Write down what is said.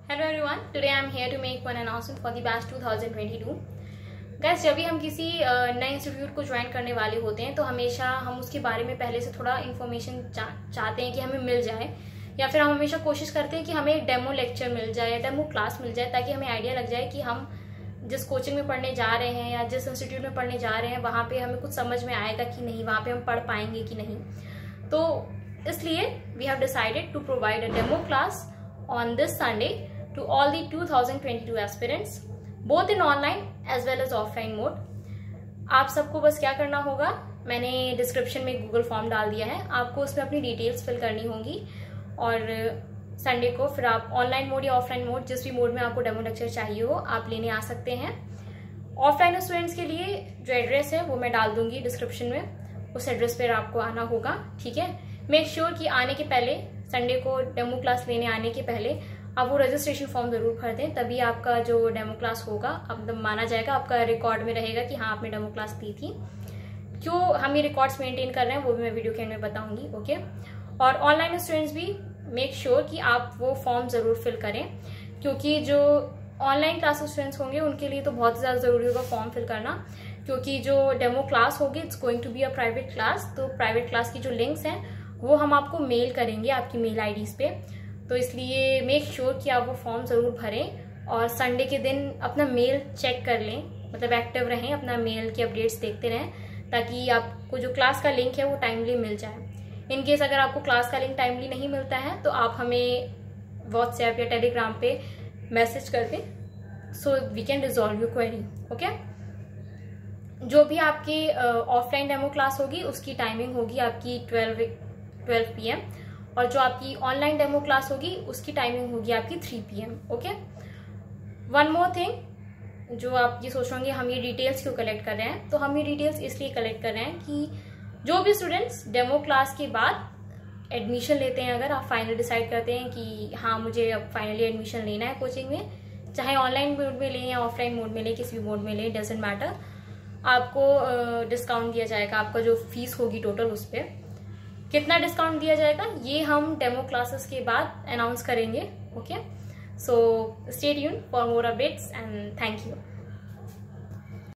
Hello everyone, today I am here to make one announcement for the batch 2022. Guys, जब भी हम किसी नए इंस्टीट्यूट को ज्वाइन करने वाले होते हैं तो हमेशा हम उसके बारे में पहले से थोड़ा इन्फॉर्मेशन चाहते हैं कि हमें मिल जाए, या फिर हम हमेशा कोशिश करते हैं कि हमें एक डेमो लेक्चर मिल जाए या डेमो क्लास मिल जाए, ताकि हमें आइडिया लग जाए कि हम जिस कोचिंग में पढ़ने जा रहे हैं या जिस इंस्टीट्यूट में पढ़ने जा रहे हैं वहाँ पे हमें कुछ समझ में आएगा कि नहीं, वहाँ पे हम पढ़ पाएंगे कि नहीं। तो इसलिए we have decided to provide a demo class on this Sunday to all the 2022 aspirants, both in online as well as offline mode. आप सबको बस क्या करना होगा, मैंने डिस्क्रिप्शन में गूगल फॉर्म डाल दिया है, आपको उसमें अपनी डिटेल्स फिल करनी होंगी और संडे को फिर आप ऑनलाइन मोड या ऑफलाइन मोड, जिस भी मोड में आपको डेमो लेक्चर चाहिए हो, आप लेने आ सकते हैं। ऑफलाइन स्टूडेंट्स के लिए जो एड्रेस है वो मैं डाल दूंगी डिस्क्रिप्शन में, उस एड्रेस पर आपको आना होगा, ठीक है। मेक श्योर कि आने के पहले, संडे को डेमो क्लास लेने आने के पहले आप वो रजिस्ट्रेशन फॉर्म जरूर भर दें, तभी आपका जो डेमो क्लास होगा अब माना जाएगा, आपका रिकॉर्ड में रहेगा कि हाँ आपने डेमो क्लास दी थी। क्यों हम ये रिकॉर्ड्स मेंटेन कर रहे हैं वो भी मैं वीडियो के एंड में बताऊंगी, ओके। और ऑनलाइन स्टूडेंट्स भी मेक श्योर कि आप वो फॉर्म जरूर फिल करें, क्योंकि जो ऑनलाइन क्लास स्टूडेंट्स होंगे उनके लिए तो बहुत ज़्यादा जरूरी होगा फॉर्म फिल करना, क्योंकि जो डेमो क्लास होगी it's going to be a private class. तो प्राइवेट क्लास की जो लिंक्स हैं वो हम आपको मेल करेंगे आपकी मेल आईडीज पे, तो इसलिए मेक श्योर कि आप वो फॉर्म जरूर भरें और संडे के दिन अपना मेल चेक कर लें, मतलब एक्टिव रहें, अपना मेल की अपडेट्स देखते रहें, ताकि आपको जो क्लास का लिंक है वो टाइमली मिल जाए। इन केस अगर आपको क्लास का लिंक टाइमली नहीं मिलता है तो आप हमें व्हाट्सएप या टेलीग्राम पे मैसेज कर दें, so we can resolve your query, okay. जो भी आपकी ऑफलाइन डेमो क्लास होगी उसकी टाइमिंग होगी आपकी 12 PM, और जो आपकी ऑनलाइन डेमो क्लास होगी उसकी टाइमिंग होगी आपकी 3 PM, okay. One more thing, जो आप ये सोच होंगे हम ये डिटेल्स क्यों कलेक्ट कर रहे हैं, तो हम ये डिटेल्स इसलिए कलेक्ट कर रहे हैं कि जो भी स्टूडेंट्स डेमो क्लास के बाद एडमिशन लेते हैं, अगर आप फाइनल डिसाइड करते हैं कि हाँ मुझे अब फाइनली एडमिशन लेना है कोचिंग में, चाहे ऑनलाइन मोड में लें या ऑफलाइन मोड में लें, किसी भी मोड में लें, डजंट मैटर, आपको डिस्काउंट दिया जाएगा। आपका जो फीस होगी टोटल उस पर कितना डिस्काउंट दिया जाएगा ये हम डेमो क्लासेस के बाद अनाउंस करेंगे, okay. So stay tuned for more updates and thank you.